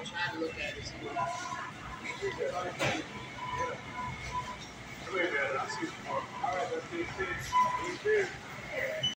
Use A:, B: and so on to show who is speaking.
A: trying to look at it. See what
B: Wait a minute, I see some more. All right, that's it.